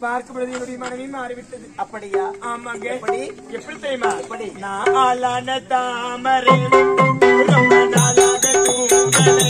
பார்க்கும் பொழுது என்னுடைய மனைவி மாறிவிட்டது. அப்படியா? ஆமாங்க. எப்படி எப்படி தெரியுமா? எப்படி? நான் ஆளான தாமரை ரொம்ப நாளாக தூங்கலே.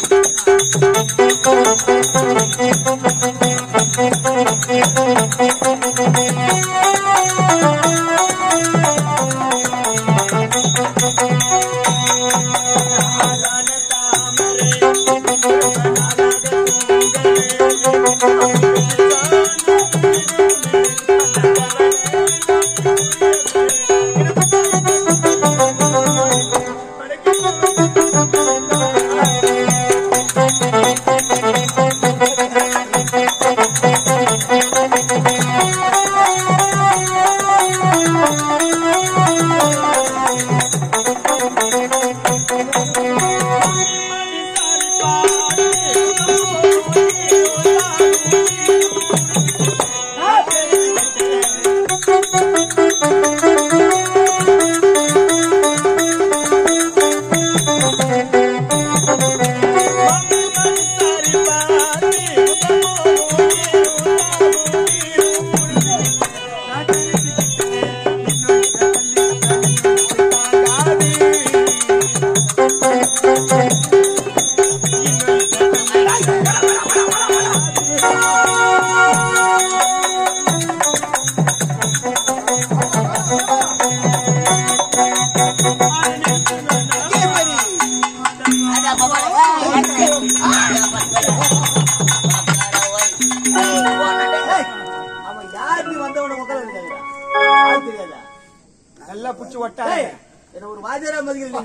நல்லா புடிச்சு ஒட்டா என்ன ஒரு வாஜரா மதிகள்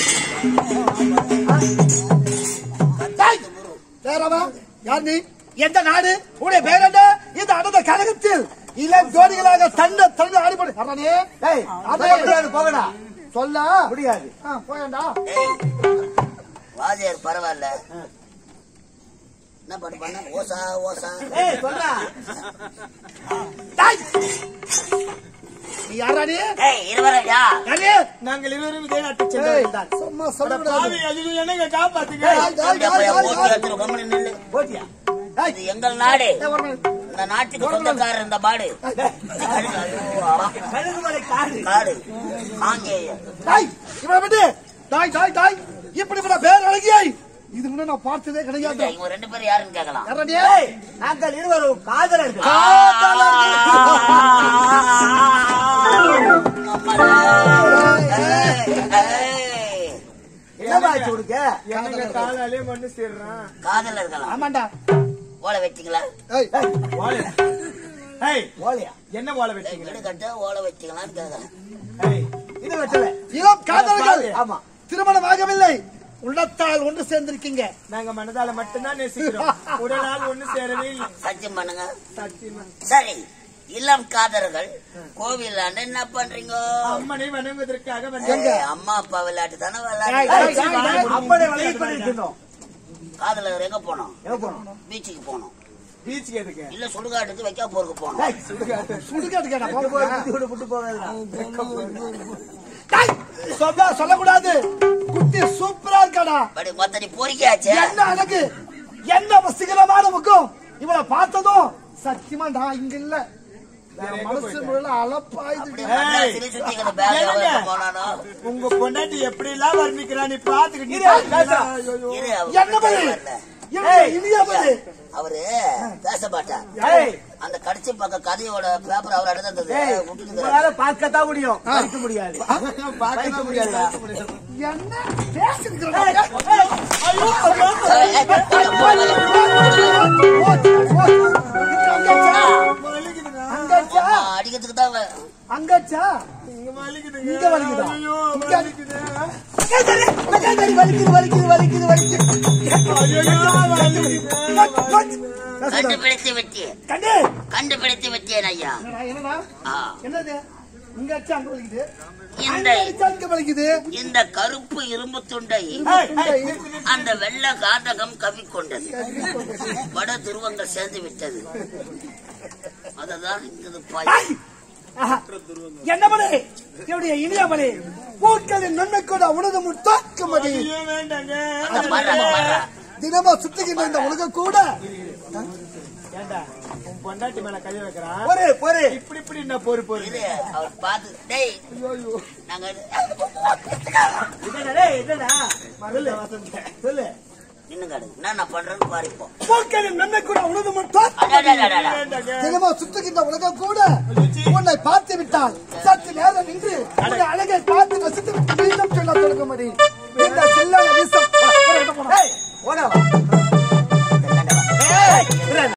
யார் நீ? எந்த நாடு? உடைய பேர் என்ன? இந்த அடந்த கழகத்தில் இளம் ஜோடிகளாக தன்ன தன்ன ஆடிப்படு போகடா சொல்ல முடியாது. போயண்டா வாஜர் பரவாயில்ல. என்ன பண்ண பண்ண ஓசா ஓசா சொல்ல யாராடி? இருவரையா நாங்கள் இருவரும் இதே நாட்டை சென்றவர்கள். சும்மா சொல்ல என்னங்க காப்பாத்துங்க. போட்டியா? இது எங்கள் நாடு. இந்த நாட்டுக்கு சொந்தக்காரர் இந்த பாடு காடு ஆங்கேயம். இப்படி பேர் அழகியாய் இது முன்ன நான் பார்த்ததே கிடையாது. இவங்க ரெண்டு பேரும் யாருன்னு கேட்கலாம். நாங்கள் இருவரும் காதலர்கள். என்னமாச்சு உனக்கு? எனக்கு காலாலே மண்ணு சேர்றான். காதலர்களா? ஆமாண்டா. ஓலை வச்சிங்களா? ஓலையா? என்ன ஓலை வச்சீங்க? வீடு கட்ட ஓலை வச்சிங்களான்னு கேட்கலாம். இது வெட்டல. இதோ காதலர்கள். ஆமா, திருமணம் ஆகவில்லை. உள்ளத்தால் ஒன்று சேர்ந்திருக்கீங்க. நாங்க மனதால மட்டும்தான் நேசிக்கிறோம். உடலால் ஒண்ணு சேரவே இல்லை. சத்தியம் பண்ணுங்க. சத்தியமா. சரி, இளம் காதலர்கள் கோவில் என்ன பண்றீங்க? அம்மனை வணங்குவதற்காக அம்மா அப்பா விளையாட்டு தானே அம்மனை விளையாட்டு பண்ணிருக்கோம். காதலர் எங்க போனோம்? பீச்சுக்கு போனோம். பீச்சுக்கு எதுக்கு? இல்ல சுடுகாட்டுக்கு வைக்க போருக்கு போனோம். சொல்லக்கூடாது. குட்டி சூப்பரா இருக்காடா. மொத்தடி பொறிக்காச்சு. என்ன அழகு, என்ன வசீகரமான முகம். இவளை பார்த்ததும் சத்தியமா நான் இங்க இல்ல, மனசு அலப்பாயுது. உங்க பொண்டாட்டி எப்படி எல்லாம் வர்ணிக்கிறான் நீ பாத்துக்கிட்டு. அவரு பேச மாட்டார். அந்த கடிச்சு பக்க கதையோட பேப்பர் அவர் எடுத்தது பார்க்கத்தான் முடியும், படிக்க முடியாது. பார்க்க முடியாது. என்ன அடிக்கிறதுக்கு தான் அங்கச்சா இங்க வலிக்குது. கண்டுபிடித்து விட்டேன் ஐயா. இந்த கருப்பு இரும்பு துண்டை அந்த வெள்ள காந்தகம் கவிக்கொண்டது. வட துருவங்கள் சேர்ந்து விட்டது. அததான் இங்கு பாய். என்ன மணி என்னுடைய இனிய மணி, பூக்களின் நன்மை கூட உனது முத்தாக்குமதி. தினமா சுற்றுகின்ற இந்த உலக கூட ஏண்டா உன் பொண்டாட்டி மேல கை வைக்கிறான் பொறு இப்படி என்ன பொறு இது அவர் பார்த்து டேய் நாங்க என்னடா சொல்லு சொல்லு இன்னும் என்ன பண்றேன்னு பாருப்போ நன்மை கூட உனது மட்டும் தினமும் சுற்றுகின்ற உலகம் கூட உன்னை பார்த்து விட்டால் சற்று நேரம் நின்று உன்னை அழகை பார்த்து ரசித்து விட்டு மீண்டும் சொல்ல தொடங்கும்படி இந்த செல்லாத வீசம்